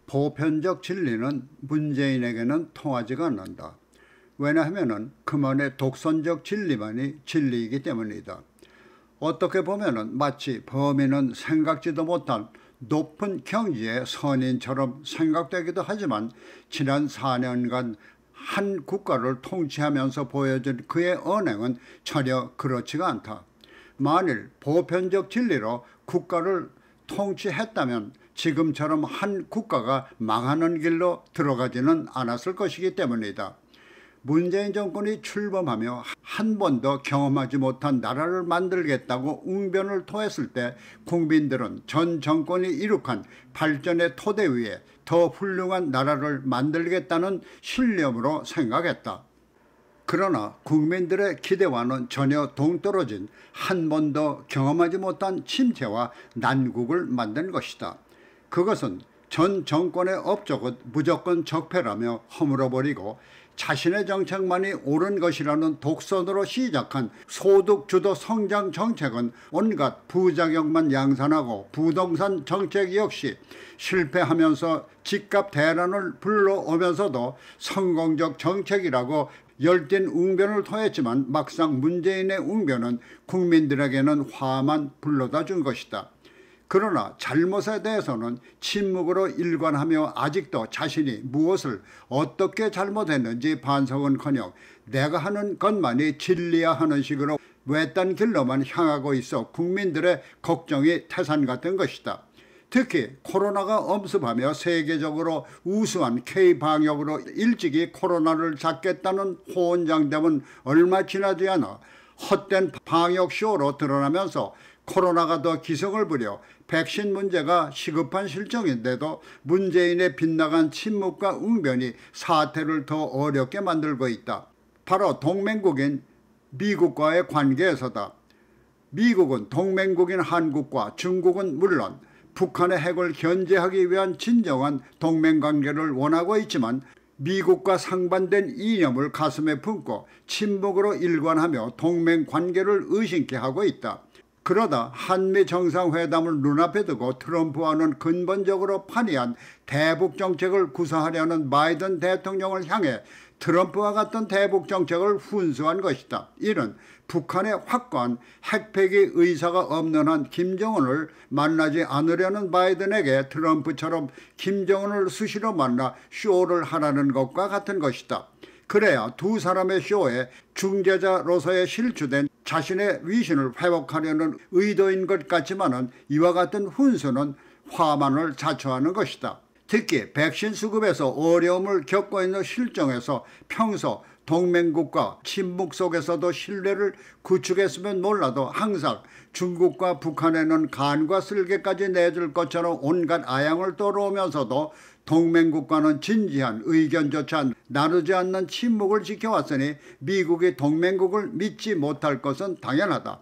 보편적 진리는 문재인에게는 통하지가 않는다. 왜냐하면 그만의 독선적 진리만이 진리이기 때문이다. 어떻게 보면 마치 범인은 생각지도 못한 높은 경지의 선인처럼 생각되기도 하지만 지난 4년간 한 국가를 통치하면서 보여준 그의 언행은 전혀 그렇지가 않다. 만일 보편적 진리로 국가를 통치했다면 지금처럼 한 국가가 망하는 길로 들어가지는 않았을 것이기 때문이다. 문재인 정권이 출범하며 한 번도 경험하지 못한 나라를 만들겠다고 웅변을 토했을 때 국민들은 전 정권이 이룩한 발전의 토대 위에 더 훌륭한 나라를 만들겠다는 신념으로 생각했다. 그러나 국민들의 기대와는 전혀 동떨어진 한 번도 경험하지 못한 침체와 난국을 만든 것이다. 그것은 전 정권의 업적은 무조건 적폐라며 허물어버리고 자신의 정책만이 옳은 것이라는 독선으로 시작한 소득주도 성장 정책은 온갖 부작용만 양산하고 부동산 정책 역시 실패하면서 집값 대란을 불러오면서도 성공적 정책이라고 열띤 웅변을 토했지만 막상 문재인의 웅변은 국민들에게는 화만 불러다 준 것이다. 그러나 잘못에 대해서는 침묵으로 일관하며 아직도 자신이 무엇을 어떻게 잘못했는지 반성은커녕 내가 하는 것만이 진리야 하는 식으로 외딴 길로만 향하고 있어 국민들의 걱정이 태산 같은 것이다. 특히 코로나가 엄습하며 세계적으로 우수한 K방역으로 일찍이 코로나를 잡겠다는 호언장담은 얼마 지나지 않아 헛된 방역쇼로 드러나면서 코로나가 더 기승을 부려 백신 문제가 시급한 실정인데도 문재인의 빗나간 침묵과 웅변이 사태를 더 어렵게 만들고 있다. 바로 동맹국인 미국과의 관계에서다. 미국은 동맹국인 한국과 중국은 물론 북한의 핵을 견제하기 위한 진정한 동맹관계를 원하고 있지만 미국과 상반된 이념을 가슴에 품고 침묵으로 일관하며 동맹관계를 의심케 하고 있다. 그러다 한미 정상회담을 눈앞에 두고 트럼프와는 근본적으로 판이한 대북 정책을 구사하려는 바이든 대통령을 향해 트럼프와 같은 대북 정책을 훈수한 것이다. 이는 북한의 확고한 핵폐기 의사가 없는 한 김정은을 만나지 않으려는 바이든에게 트럼프처럼 김정은을 수시로 만나 쇼를 하라는 것과 같은 것이다. 그래야 두 사람의 쇼에 중재자로서의 실추된 자신의 위신을 회복하려는 의도인 것 같지만은 이와 같은 훈수는 화만을 자초하는 것이다. 특히 백신 수급에서 어려움을 겪고 있는 실정에서 평소 동맹국과 침묵 속에서도 신뢰를 구축했으면 몰라도 항상 중국과 북한에는 간과 쓸개까지 내줄 것처럼 온갖 아양을 떨어오면서도 동맹국과는 진지한 의견조차 나누지 않는 침묵을 지켜왔으니 미국이 동맹국을 믿지 못할 것은 당연하다.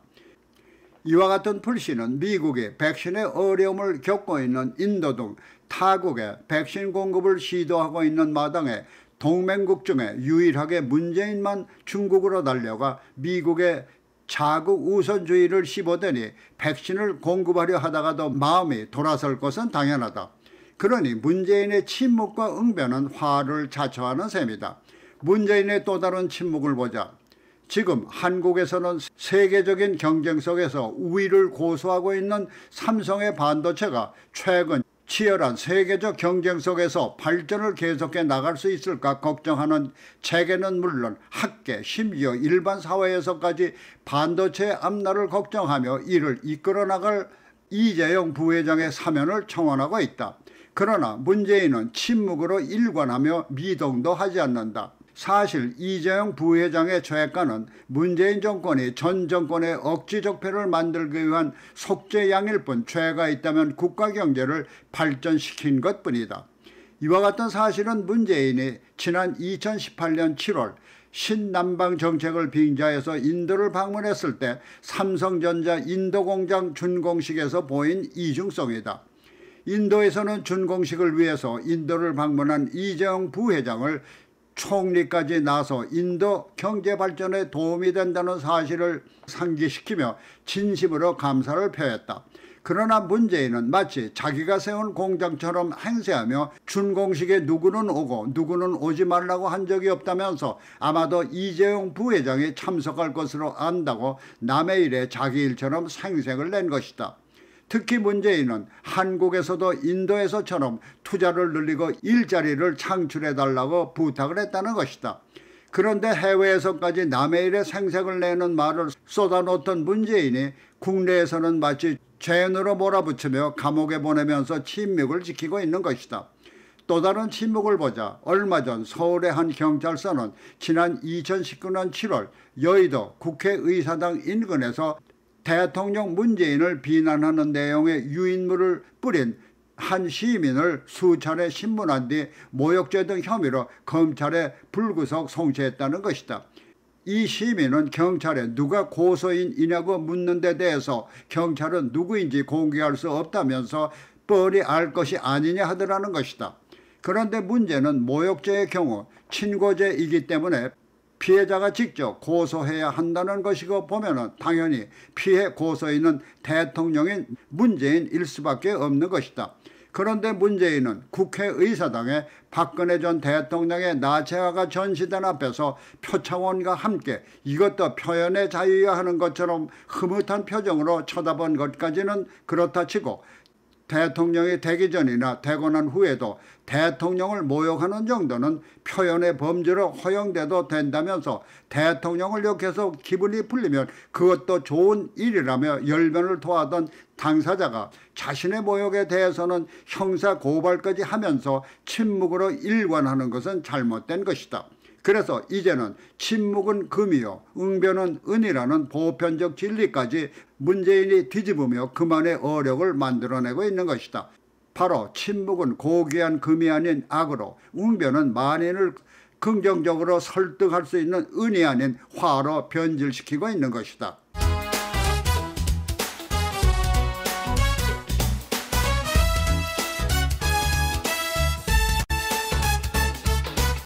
이와 같은 불신은 미국이 백신의 어려움을 겪고 있는 인도 등 타국에 백신 공급을 시도하고 있는 마당에 동맹국 중에 유일하게 문재인만 중국으로 달려가 미국의 자국 우선주의를 씹어대니 백신을 공급하려 하다가도 마음이 돌아설 것은 당연하다. 그러니 문재인의 침묵과 응변은 화를 자초하는 셈이다. 문재인의 또 다른 침묵을 보자. 지금 한국에서는 세계적인 경쟁 속에서 우위를 고수하고 있는 삼성의 반도체가 최근 치열한 세계적 경쟁 속에서 발전을 계속해 나갈 수 있을까 걱정하는 재계는 물론 학계 심지어 일반 사회에서까지 반도체의 앞날을 걱정하며 이를 이끌어 나갈 이재용 부회장의 사면을 청원하고 있다. 그러나 문재인은 침묵으로 일관하며 미동도 하지 않는다. 사실 이재용 부회장의 죄가는 문재인 정권이 전 정권의 억지 적폐를 만들기 위한 속죄양일 뿐 죄가 있다면 국가 경제를 발전시킨 것뿐이다. 이와 같은 사실은 문재인이 지난 2018년 7월 신남방 정책을 빙자해서 인도를 방문했을 때 삼성전자 인도공장 준공식에서 보인 이중성이다. 인도에서는 준공식을 위해서 인도를 방문한 이재용 부회장을 총리까지 나서 인도 경제 발전에 도움이 된다는 사실을 상기시키며 진심으로 감사를 표했다. 그러나 문재인은 마치 자기가 세운 공장처럼 행세하며 준공식에 누구는 오고 누구는 오지 말라고 한 적이 없다면서 아마도 이재용 부회장이 참석할 것으로 안다고 남의 일에 자기 일처럼 생색을 낸 것이다. 특히 문재인은 한국에서도 인도에서처럼 투자를 늘리고 일자리를 창출해달라고 부탁을 했다는 것이다. 그런데 해외에서까지 남의 일에 생색을 내는 말을 쏟아놓던 문재인이 국내에서는 마치 죄인으로 몰아붙이며 감옥에 보내면서 침묵을 지키고 있는 것이다. 또 다른 침묵을 보자 얼마 전 서울의 한 경찰서는 지난 2019년 7월 여의도 국회의사당 인근에서 대통령 문재인을 비난하는 내용의 유인물을 뿌린 한 시민을 수차례 신문한 뒤 모욕죄 등 혐의로 검찰에 불구속 송치했다는 것이다. 이 시민은 경찰에 누가 고소인이냐고 묻는 데 대해서 경찰은 누구인지 공개할 수 없다면서 뻔히 알 것이 아니냐 하더라는 것이다. 그런데 문제는 모욕죄의 경우 친고죄이기 때문에 피해자가 직접 고소해야 한다는 것이고 보면은 당연히 피해 고소인은 대통령인 문재인일 수밖에 없는 것이다. 그런데 문재인은 국회의사당에 박근혜 전 대통령의 나체화가 전시된 앞에서 표창원과 함께 이것도 표현의 자유야 하는 것처럼 흐뭇한 표정으로 쳐다본 것까지는 그렇다 치고 대통령이 되기 전이나 되고 난 후에도 대통령을 모욕하는 정도는 표현의 범죄로 허용돼도 된다면서 대통령을 욕해서 기분이 풀리면 그것도 좋은 일이라며 열변을 토하던 당사자가 자신의 모욕에 대해서는 형사 고발까지 하면서 침묵으로 일관하는 것은 잘못된 것이다. 그래서 이제는 침묵은 금이요 응변은 은이라는 보편적 진리까지 문재인이 뒤집으며 그만의 어력을 만들어내고 있는 것이다. 바로 침묵은 고귀한 금이 아닌 악으로 응변은 만인을 긍정적으로 설득할 수 있는 은이 아닌 화로 변질시키고 있는 것이다.